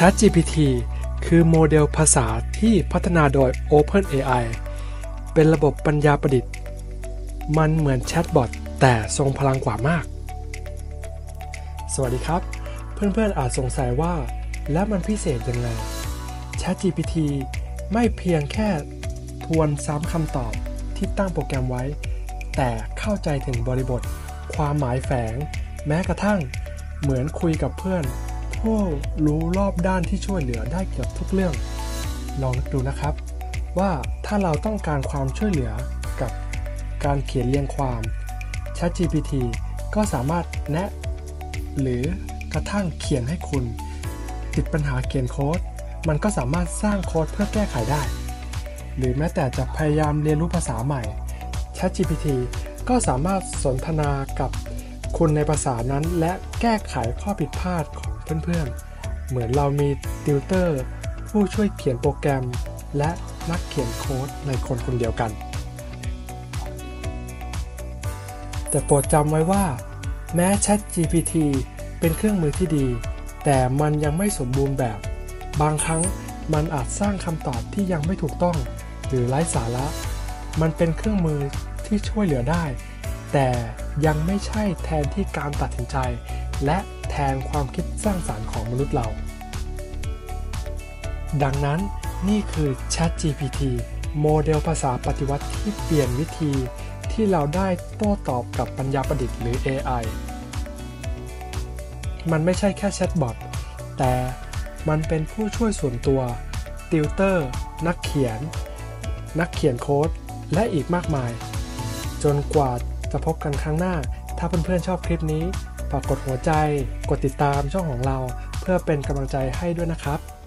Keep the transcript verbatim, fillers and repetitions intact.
ChatGPT คือโมเดลภาษาที่พัฒนาโดย OpenAI เป็นระบบปัญญาประดิษฐ์มันเหมือนแชทบอทแต่ทรงพลังกว่ามากสวัสดีครับเพื่อนๆอาจสงสัยว่าแล้วมันพิเศษยังไง ChatGPT ไม่เพียงแค่ทวนซ้ำคำตอบที่ตั้งโปรแกรมไว้แต่เข้าใจถึงบริบทความหมายแฝงแม้กระทั่งเหมือนคุยกับเพื่อนผู้รู้รอบด้านที่ช่วยเหลือได้เกือบทุกเรื่องลองนึกดูนะครับว่าถ้าเราต้องการความช่วยเหลือกับการเขียนเรียงความ ChatGPT ก็สามารถแนะหรือกระทั่งเขียนให้คุณติดปัญหาเขียนโค้ดมันก็สามารถสร้างโค้ดเพื่อแก้ไขได้หรือแม้แต่จะพยายามเรียนรู้ภาษาใหม่ ChatGPT ก็สามารถสนทนากับคุณในภาษานั้นและแก้ไขข้อผิดพลาดของเพื่อนๆเหมือนเรามีติวเตอร์ผู้ช่วยเขียนโปรแกรมและนักเขียนโค้ดในคนคนเดียวกันแต่โปรดจำไว้ว่าแม้ ChatGPT เป็นเครื่องมือที่ดีแต่มันยังไม่สมบูรณ์แบบบางครั้งมันอาจสร้างคำตอบที่ยังไม่ถูกต้องหรือไร้สาระมันเป็นเครื่องมือที่ช่วยเหลือได้แต่ยังไม่ใช่แทนที่การตัดสินใจและแทนความคิดสร้างสรรค์ของมนุษย์เราดังนั้นนี่คือ ChatGPT โมเดลภาษาปฏิวัติที่เปลี่ยนวิธีที่เราได้โต้ตอบกับปัญญาประดิษฐ์หรือ เอ ไอ มันไม่ใช่แค่แชทบอทแต่มันเป็นผู้ช่วยส่วนตัวติวเตอร์นักเขียนนักเขียนโค้ดและอีกมากมายจนกว่าจะพบกันครั้งหน้าถ้าเพื่อนๆชอบคลิปนี้ฝากกดหัวใจกดติดตามช่องของเราเพื่อเป็นกำลังใจให้ด้วยนะครับ